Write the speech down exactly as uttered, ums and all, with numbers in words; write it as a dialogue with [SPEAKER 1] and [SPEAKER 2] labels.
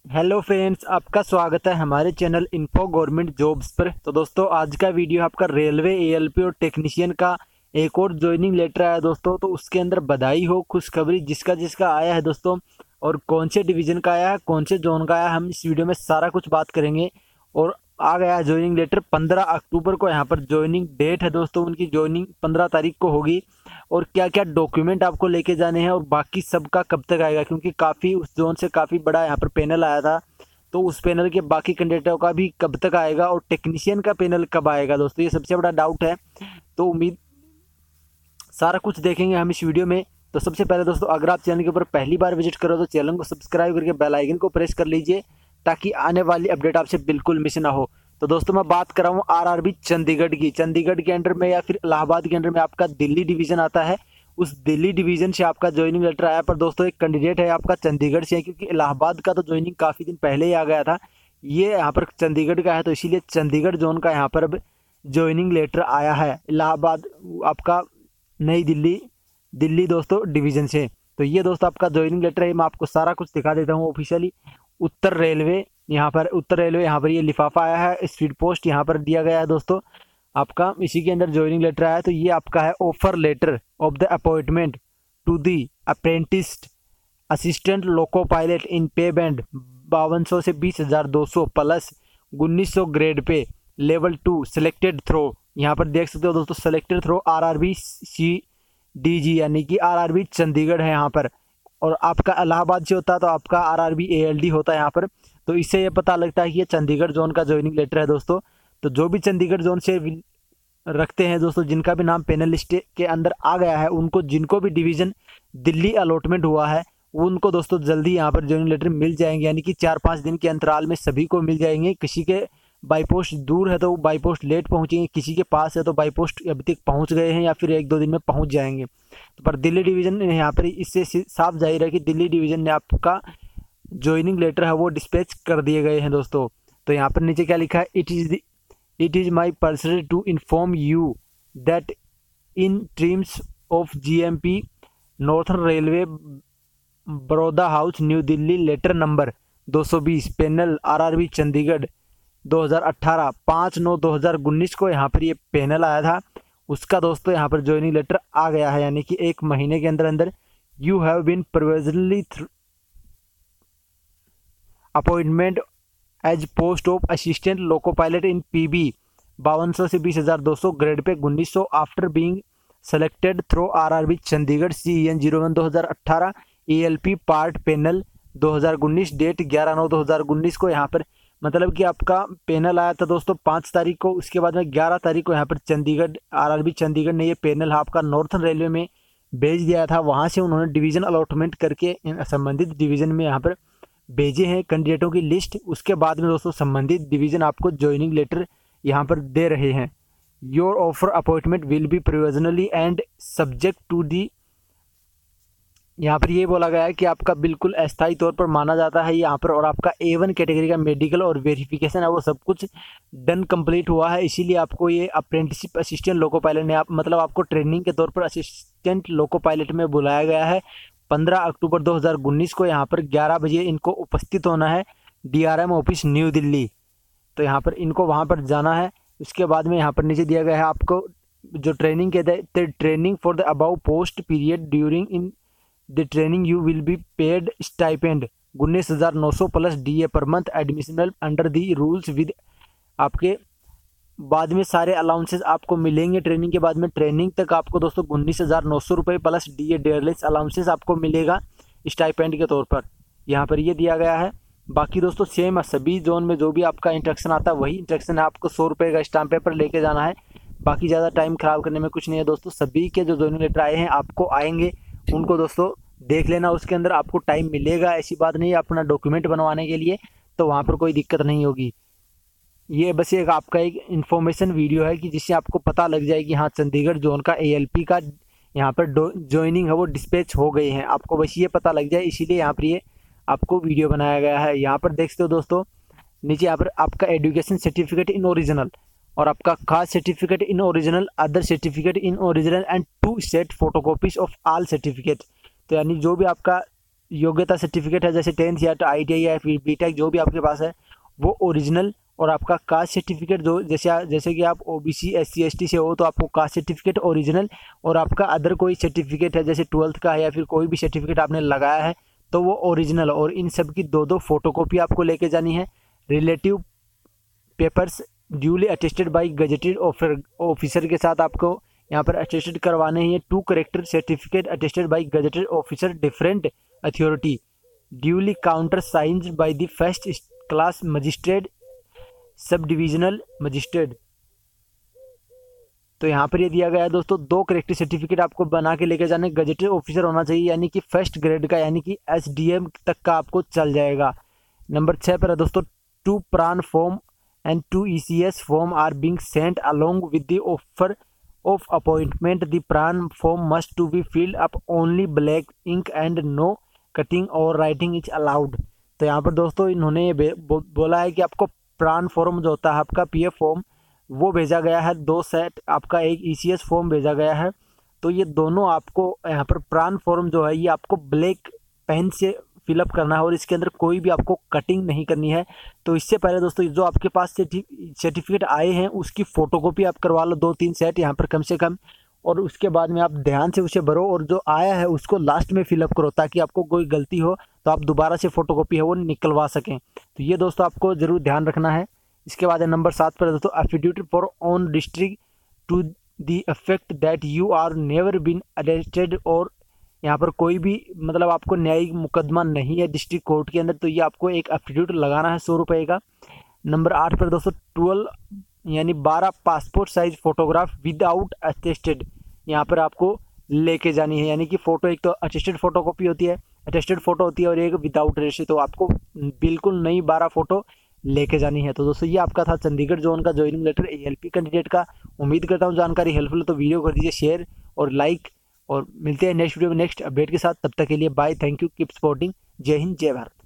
[SPEAKER 1] Hello friends, आपका स्वागत है हमारे चैनल इन्फो गवर्नमेंट जॉब्स पर। तो दोस्तों, आज का वीडियो आपका रेलवे एएलपी और टेक्नीशियन का एक और ज्वाइनिंग लेटर आया है दोस्तों। तो उसके अंदर बधाई हो, खुशखबरी जिसका जिसका आया है दोस्तों, और कौन से डिवीजन का आया है, कौन से जोन का आया है, हम इस वीडियो में सारा कुछ बात करेंगे। और आ गया है ज्वाइनिंग लेटर पंद्रह अक्टूबर को। यहाँ पर ज्वाइनिंग डेट है दोस्तों, उनकी ज्वाइनिंग पंद्रह तारीख को होगी। और क्या क्या डॉक्यूमेंट आपको लेके जाने हैं और बाकी सबका कब तक आएगा, क्योंकि काफ़ी उस जोन से काफ़ी बड़ा यहाँ पर पैनल आया था। तो उस पैनल के बाकी कैंडिडेटों का भी कब तक आएगा और टेक्नीशियन का पैनल कब आएगा दोस्तों, ये सबसे बड़ा डाउट है। तो उम्मीद सारा कुछ देखेंगे हम इस वीडियो में। तो सबसे पहले दोस्तों, अगर आप चैनल के ऊपर पहली बार विजिट करो तो चैनल को सब्सक्राइब करके बेल आइकन को प्रेस कर लीजिए, ताकि आने वाली अपडेट आपसे बिल्कुल मिस ना हो। तो दोस्तों, मैं बात कर रहा हूँ आरआरबी चंडीगढ़ की। चंडीगढ़ के अंडर में या फिर इलाहाबाद के अंडर में आपका दिल्ली डिवीजन आता है। उस दिल्ली डिवीजन से आपका ज्वाइनिंग लेटर आया, पर दोस्तों एक कैंडिडेट है आपका चंडीगढ़ से है, क्योंकि इलाहाबाद का तो ज्वाइनिंग काफ़ी दिन पहले ही आ गया था। ये यहाँ पर चंडीगढ़ का है, तो इसीलिए चंडीगढ़ जोन का यहाँ पर अब ज्वाइनिंग लेटर आया है। इलाहाबाद आपका नई दिल्ली दिल्ली दोस्तों डिवीजन से। तो ये दोस्तों आपका ज्वाइनिंग लेटर है, मैं आपको सारा कुछ दिखा देता हूँ ऑफिशियली। उत्तर रेलवे, यहाँ पर उत्तर रेलवे यहाँ पर ये लिफाफा आया है, स्पीड पोस्ट यहाँ पर दिया गया है दोस्तों आपका। इसी के अंदर ज्वाइनिंग लेटर आया है। तो ये आपका है offer letter of the appointment to the apprentice assistant loco pilot in pay band बावन सौ से बीस हजार दो सौ प्लस उन्नीस सौ grade pay level two selected throw. यहाँ पर देख सकते हो दोस्तों, selected through RRB C D G, यानी कि आरआरबी चंडीगढ़ है यहाँ पर। और आपका इलाहाबाद से होता है तो आपका आरआरबी एएलडी होता है यहाँ पर। तो इससे ये पता लगता है कि ये चंडीगढ़ जोन का ज्वाइनिंग लेटर है दोस्तों। तो जो भी चंडीगढ़ जोन से रखते हैं दोस्तों, जिनका भी नाम पैनल लिस्ट के अंदर आ गया है, उनको जिनको भी डिवीजन दिल्ली अलॉटमेंट हुआ है, उनको दोस्तों जल्दी यहाँ पर ज्वाइनिंग लेटर मिल जाएंगे, यानी कि चार पाँच दिन के अंतराल में सभी को मिल जाएंगे। किसी के बाई पोस्ट दूर है तो बाई पोस्ट लेट पहुंचेंगे, किसी के पास है तो बाई पोस्ट अभी तक पहुंच गए हैं या फिर एक दो दिन में पहुंच जाएंगे। तो पर दिल्ली डिवीजन ने यहाँ पर इससे साफ जाहिर है कि दिल्ली डिवीजन ने आपका ज्वाइनिंग लेटर है वो डिस्पैच कर दिए गए हैं दोस्तों। तो यहाँ पर नीचे क्या लिखा है, it is it is my personal to inform you that in terms of GMP northern railway Baroda house New Delhi letter number दो सौ बीस पैनल आरआरबी चंडीगढ़ दो हज़ार अठारह पाँच नौ दो हज़ार उन्नीस को यहाँ पर ये पैनल आया था, उसका दोस्तों यहाँ पर ज्वाइनिंग लेटर आ गया है। यानी कि एक महीने के अंदर अंदर you have been provisionally appointment as post of assistant loco pilot in PB बावन सौ से बीस हजार दो सौ ग्रेड पे उन्नीस सौ after being selected through RRB Chandigarh C N zero one दो हज़ार अठारह एएलपी पार्ट पैनल दो हज़ार उन्नीस डेट ग्यारह नौ दो हज़ार उन्नीस को। यहाँ पर मतलब कि आपका पैनल आया था दोस्तों पाँच तारीख को, उसके बाद में ग्यारह तारीख को यहाँ पर चंडीगढ़ आरआरबी चंडीगढ़ ने ये पैनल आपका नॉर्थन रेलवे में भेज दिया था। वहाँ से उन्होंने डिवीजन अलॉटमेंट करके संबंधित डिवीजन में यहाँ पर भेजे हैं कैंडिडेटों की लिस्ट। उसके बाद में दोस्तों संबंधित डिवीजन आपको ज्वाइनिंग लेटर यहाँ पर दे रहे हैं। Your offer appointment will be provisionally and subject to the, यहाँ पर ये बोला गया है कि आपका बिल्कुल अस्थायी तौर पर माना जाता है यहाँ पर। और आपका ए वन कैटेगरी का मेडिकल और वेरिफिकेशन है वो सब कुछ डन कंप्लीट हुआ है, इसीलिए आपको ये अप्रेंटिसशिप असिस्टेंट लोको पायलट ने आप मतलब आपको ट्रेनिंग के तौर पर असिस्टेंट लोको पायलट में बुलाया गया है। पंद्रह अक्टूबर दो हज़ार उन्नीस को यहाँ पर ग्यारह बजे इनको उपस्थित होना है डीआरएम ऑफिस न्यू दिल्ली। तो यहाँ पर इनको वहाँ पर जाना है। उसके बाद में यहाँ पर नीचे दिया गया है आपको जो ट्रेनिंग कहते हैं, training for the above post period during in the training you will be paid stipend उन्नीस हज़ार नौ सौ plus D A per month admissible under the rules with. आपके बाद में सारे अलाउंसेस आपको मिलेंगे ट्रेनिंग के बाद में। ट्रेनिंग तक आपको दोस्तों उन्नीस हज़ार नौ सौ रुपये plus D A dearness allowances आपको मिलेगा स्टाइपेंड के तौर पर, यहाँ पर ये दिया गया है। बाकी दोस्तों सेम है, सभी जोन में जो भी आपका इंस्ट्रक्शन आता है वही इंस्ट्रक्शन है, आपको सौ रुपये का स्टाम्प पेपर लेके जाना है। बाकी ज़्यादा टाइम खराब करने में कुछ नहीं है दोस्तों। सभी के जो ज्वाइनिंग लेटर आए हैं आपको आएंगे, उनको दोस्तों देख लेना, उसके अंदर आपको टाइम मिलेगा, ऐसी बात नहीं है। अपना डॉक्यूमेंट बनवाने के लिए तो वहाँ पर कोई दिक्कत नहीं होगी। ये बस एक आपका एक इन्फॉर्मेशन वीडियो है कि जिससे आपको पता लग जाए कि हाँ चंडीगढ़ जोन का एएलपी का यहाँ पर ज्वाइनिंग है वो डिस्पैच हो गई है, आपको बस ये पता लग जाए, इसीलिए यहाँ पर ये आपको वीडियो बनाया गया है। यहाँ पर देख सकते हो दोस्तों, नीचे यहाँ पर आपका एजुकेशन सर्टिफिकेट इन ओरिजिनल और आपका caste certificate in original, other certificate in original and two set photocopies of all certificate. तो यानी जो भी आपका योग्यता सर्टिफिकेट है जैसे टेंथ या आई टी आई या फिर बी टेक जो भी आपके पास है वो ओरिजिनल, और आपका कास्ट सर्टिफिकेट जो जैसे जैसे कि आप O B C S C S T से हो तो आपको कास्ट सर्टिफिकेट ओरिजिनल, और आपका अदर कोई सर्टिफिकेट है जैसे ट्वेल्थ का है या फिर कोई भी सर्टिफिकेट आपने लगाया है तो वो ओरिजिनल, और इन सब की दो दो फोटोकॉपी आपको लेके जानी है। Relative papers duly attested by gazetted officer के साथ आपको यहाँ पर अटेस्टेड करवाने हैं। Two character certificate attested by gazetted officer different authority duly counter signs by the first class magistrate sub divisional magistrate. तो यहाँ पर ये दिया गया है दोस्तों, दो करेक्टर सर्टिफिकेट आपको बना के लेके जाने, गजेटेड ऑफिसर होना चाहिए यानी कि फर्स्ट ग्रेड का, यानी कि एस डी एम तक का आपको चल जाएगा। नंबर छः पर है दोस्तों, two PRAN form and two E C S form are being sent along with the offer of appointment. The PRAN form must to be filled up only black ink and no cutting or writing is allowed. तो यहाँ पर दोस्तों इन्होंने ये बो, बोला है कि आपको प्रान फॉर्म जो होता है आपका पी एफ फॉर्म वो भेजा गया है, दो सेट आपका एक ई सी एस फॉर्म भेजा गया है। तो ये दोनों आपको यहाँ पर प्रान फॉर्म जो है ये आपको ब्लैक पेन से फिलअप करना है और इसके अंदर कोई भी आपको कटिंग नहीं करनी है। तो इससे पहले दोस्तों जो आपके पास सर्टिफिकेट आए हैं उसकी फ़ोटोकॉपी आप करवा लो, दो तीन सेट यहाँ पर कम से कम, और उसके बाद में आप ध्यान से उसे भरो और जो आया है उसको लास्ट में फिलअप करो ताकि आपको कोई गलती हो तो आप दोबारा से फ़ोटोकॉपी है वो निकलवा सकें। तो ये दोस्तों आपको ज़रूर ध्यान रखना है। इसके बाद है नंबर सात पर दोस्तों, affidavit for on district to the effect that you are never been arrested, और यहाँ पर कोई भी मतलब आपको न्यायिक मुकदमा नहीं है डिस्ट्रिक्ट कोर्ट के अंदर, तो ये आपको एक एफिडेविट लगाना है सौ रुपये का। नंबर आठ पर दोस्तों, ट्वेल्व यानी बारह passport size photograph without attested यहाँ पर आपको लेके जानी है, यानी कि फ़ोटो एक तो अटेस्टेड फोटोकॉपी होती है, अटेस्टेड फ़ोटो होती है और एक विदाउट अटेस्टेड, तो आपको बिल्कुल नई बारह फ़ोटो लेके जानी है। तो दोस्तों ये आपका था चंडीगढ़ जोन का joining letter A L P candidate का। उम्मीद करता हूँ जानकारी हेल्पफुल है, तो वीडियो कर दीजिए शेयर और लाइक, और मिलते हैं नेक्स्ट वीडियो में नेक्स्ट अपडेट के साथ। तब तक के लिए bye, thank you, keep supporting. जय हिंद, जय भारत।